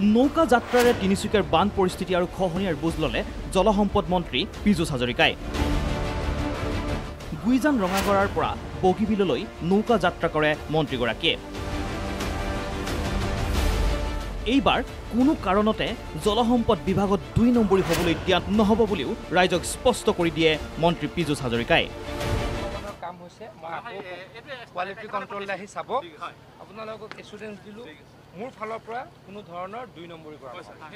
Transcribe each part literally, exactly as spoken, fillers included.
নৌকা যাত্ৰাৰে তিনিচুকীয়াৰ বান পৰিস্থিতি আৰু খহনীয়াৰ বুজ ল'লে জলসম্পদ মন্ত্ৰী পীযুষ হাজৰিকাই। গুইজান ৰঙাগড়াৰ পৰা বগীবিললৈ নৌকা যাত্ৰা কৰে মন্ত্ৰীগৰাকীয়ে। এইবাৰ কোনো কাৰণতে জলসম্পদ বিভাগত দুই নম্বৰী হ'বলৈ দিয়া নহ'ব বুলিও ৰাইজক স্পষ্ট কৰি দিয়ে মন্ত্ৰী পীযুষ হাজৰিকাই। কাম হৈছে কোৱালিটি কণ্ট্ৰল আহি চাব, আপোনালোকক এচুৰেঞ্চ দিলোঁ মোৰ ফালৰ পৰা কোনো ধৰণৰ দুই নম্বৰী কৰা।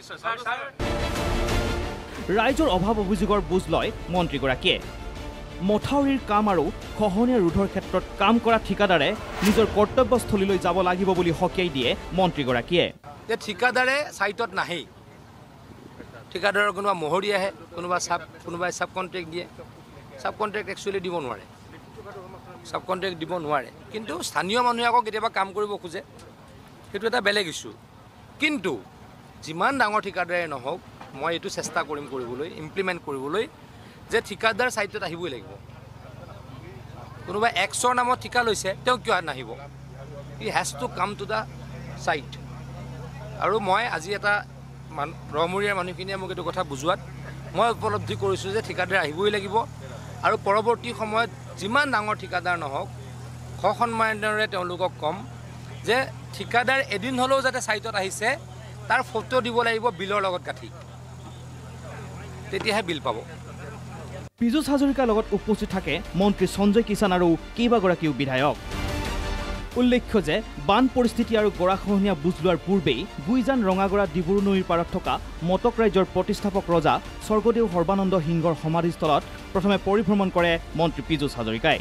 ৰাইজৰ অভাৱ অভিযোগৰ বুজ লয় মন্ত্ৰীগৰাকীয়ে। মথাউৰিৰ কাম আৰু খহনীয়া ৰোধৰ ক্ষেত্ৰত কাম কৰা ঠিকাদাৰে নিজৰ কৰ্তব্যস্থলীলৈ যাব লাগিব বুলি সকীয়াই দিয়ে মন্ত্ৰীগৰাকীয়ে। যে ঠিকাদাৰে ছাইটত নাহেই, ঠিকাদাৰৰ কোনোবা মহৰি আহে, কোনোবা চাব কোনোবাই চাব কণ্ট্ৰেক্ট দিয়ে। চাব কণ্ট্ৰেক্ট একচুৱেলি দিব নোৱাৰে, চাব কণ্ট্ৰেক্ট দিব নোৱাৰে। কিন্তু স্থানীয় মানুহে আকৌ কেতিয়াবা কাম কৰিব খোজে, সেইটো এটা বেলেগ ইছ্যু। কিন্তু যিমান ডাঙৰ ঠিকাদাৰে নহওক, মই এইটো চেষ্টা কৰিম কৰিবলৈ, ইমপ্লিমেণ্ট কৰিবলৈ যে ঠিকাদাৰ ছাইটত আহিবই লাগিব। কোনোবা এক্সৰ নামত ঠিকা লৈছে, তেওঁ কিয় নাহিব? He has to come to the site. আৰু মই আজি এটা মান ৰমূৰীয়াৰ মানুহখিনিয়ে মোক এইটো কথা বুজোৱাত মই উপলব্ধি কৰিছোঁ যে ঠিকাদাৰ আহিবই লাগিব। আৰু পৰৱৰ্তী সময়ত যিমান ডাঙৰ ঠিকাদাৰ নহওক, সসন্মানেৰে তেওঁলোকক ক'ম যে ঠিকাদাৰ এদিন হ'লেও যাতে ছাইটত আহিছে তাৰ ফটো দিব লাগিব বিলৰ লগত গাঁঠি, তেতিয়াহে বিল পাব। পীযুষ হাজৰিকাৰ লগত উপস্থিত থাকে মন্ত্ৰী সঞ্জয় কিষাণ আৰু কেইবাগৰাকীও বিধায়ক। উল্লেখ্য যে বান পৰিস্থিতি আৰু গৰাখহনীয়া বুজ লোৱাৰ পূৰ্বেই গুইজান ৰঙাগড়া ডিব্ৰু নৈৰ পাৰত থকা মটক ৰাজ্যৰ প্ৰতিষ্ঠাপক ৰজা স্বৰ্গদেউ সৰ্বানন্দ সিংহৰ সমাধিস্থলত প্ৰথমে পৰিভ্ৰমণ কৰে মন্ত্ৰী পীযুষ হাজৰিকাই।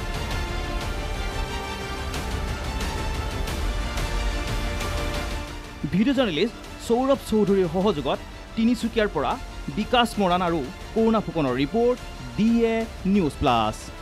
ভিডিঅ' জাৰ্নেলিষ্ট সৌৰভ চৌধুৰীৰ সহযোগত তিনিচুকীয়াৰ পৰা বিকাশ মৰাণ আৰু কৰুণা ফুকনৰ report D A news plus.